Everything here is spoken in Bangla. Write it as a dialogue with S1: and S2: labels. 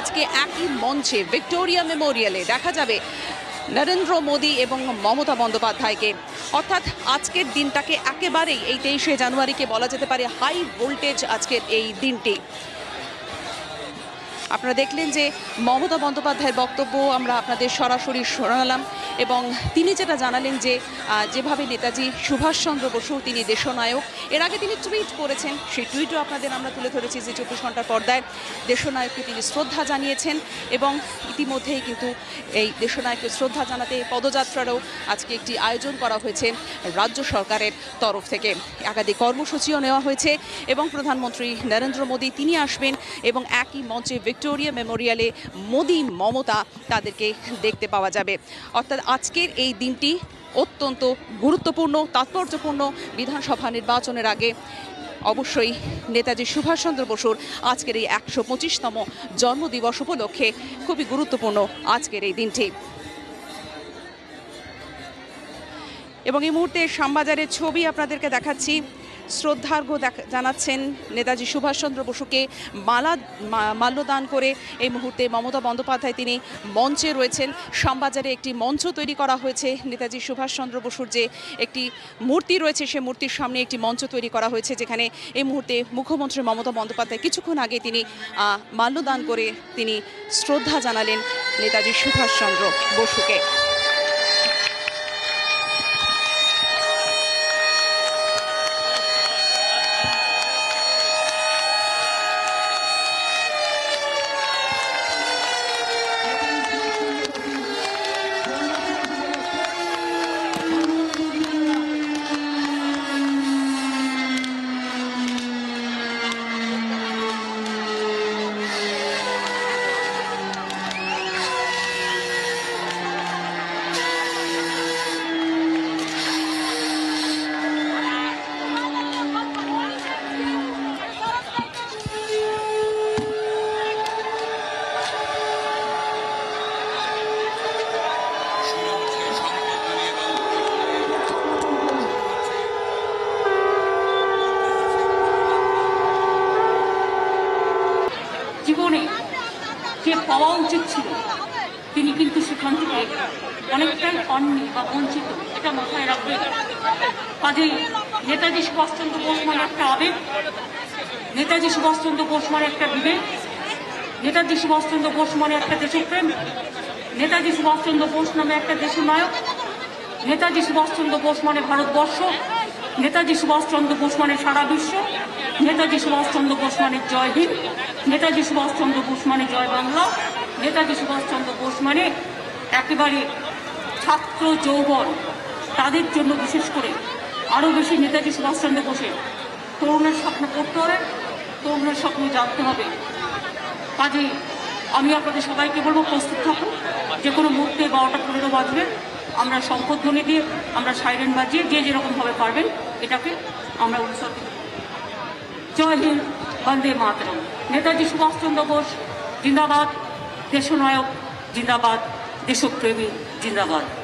S1: আজকে একই মঞ্চে ভিক্টোরিয়া মেমোরিয়ালে দেখা যাবে নরেন্দ্র মোদী এবং মমতা বন্দ্যোপাধ্যায়কে। অর্থাৎ আজকের দিনটাকে একেবারেই এই 23শে জানুয়ারিকে বলা যেতে পারে হাই ভোল্টেজ আজকের এই দিনটি। আপনারা দেখলেন যে মমতা বন্দ্যোপাধ্যায়ের বক্তব্য আমরা আপনাদের সরাসরি শোনালাম এবং তিনি যেটা জানালেন যে যেভাবে নেতাজি সুভাষচন্দ্র বসু তিনি দেশনায়ক, এর আগে তিনি টুইট করেছেন, সেই টুইটও আপনাদের আমরা তুলে ধরেছি যে 24 ঘন্টার পর্দায় দেশনায়ককে তিনি শ্রদ্ধা জানিয়েছেন এবং ইতিমধ্যেই কিন্তু এই দেশনায়ককে শ্রদ্ধা জানাতে পদযাত্রারও আজকে একটি আয়োজন করা হয়েছে রাজ্য সরকারের তরফ থেকে। একাধিক কর্মসূচিও নেওয়া হয়েছে এবং প্রধানমন্ত্রী নরেন্দ্র মোদী তিনি আসবেন এবং একই মঞ্চে ভিক্টোরিয়া মেমোরিয়ালে মোদী মমতা তাদেরকে দেখতে পাওয়া যাবে। অর্থাৎ আজকের এই দিনটি অত্যন্ত গুরুত্বপূর্ণ, তাৎপর্যপূর্ণ। বিধানসভা নির্বাচনের আগে অবশ্যই নেতাজি সুভাষচন্দ্র বসুর আজকের এই 125তম জন্মদিবস উপলক্ষে খুবই গুরুত্বপূর্ণ আজকের এই দিনটি। এবং এই মুহূর্তে শ্যামবাজারের ছবি আপনাদেরকে দেখাচ্ছি। শ্রদ্ধার্ঘ্য জানাচ্ছেন নেতাজি সুভাষচন্দ্র বসুকে মাল্যদান করে এই মুহূর্তে মমতা বন্দ্যোপাধ্যায় তিনি মঞ্চে রয়েছেন। শ্যামবাজারে একটি মঞ্চ তৈরি করা হয়েছে, নেতাজি সুভাষচন্দ্র বসুর যে একটি মূর্তি রয়েছে সে মূর্তির সামনে একটি মঞ্চ তৈরি করা হয়েছে, যেখানে এই মুহূর্তে মুখ্যমন্ত্রী মমতা বন্দ্যোপাধ্যায় কিছুক্ষণ আগে তিনি মাল্যদান করে তিনি শ্রদ্ধা জানালেন নেতাজি সুভাষচন্দ্র বসুকে।
S2: জীবনে যে পাওয়া উচিত ছিল তিনি কিন্তু সেখান থেকে অনেকটাই পাননি বা বঞ্চিত, এটা মাথায় রাখবে। কাজেই নেতাজি সুভাষচন্দ্র বোস মানে একটা আবেগ, নেতাজি সুভাষচন্দ্র বোস মানে একটা বিবেক, নেতাজি সুভাষচন্দ্র বোস মানে একটা দেশপ্রেম, নেতাজি সুভাষচন্দ্র বোস নামে একটা দেশনায়ক, নেতাজি সুভাষচন্দ্র বোস মানে ভারতবর্ষ, নেতাজি সুভাষচন্দ্র বোস মানে সারা বিশ্ব, নেতাজি সুভাষচন্দ্র বোস মানে জয় হিন্দ, নেতাজি সুভাষচন্দ্র বোস মানে জয় বাংলা, নেতাজি সুভাষচন্দ্র বোস মানে একেবারে ছাত্র যৌবন, তাদের জন্য বিশেষ করে আরও বেশি নেতাজি সুভাষচন্দ্র বোসের তরুণের স্বপ্ন পড়তে হবে, তরুণের স্বপ্ন জানতে হবে। কাজেই আমি আপনাদের সবাইকে বলবো প্রস্তুত থাকুন, যে কোনো মুহূর্তে 12টা 15 বাজবে আমরা শঙ্খধ্বনি দিয়ে আমরা সাইরেন বাজিয়ে যে যেরকমভাবে পারবেন এটাকে আমরা উৎসর্গ। জয় হিন্দ, বন্দে মাতরম। নেতাজি সুভাষচন্দ্র বোস জিন্দাবাদ, দেশনায়ক জিন্দাবাদ, দেশপ্রেমী জিন্দাবাদ।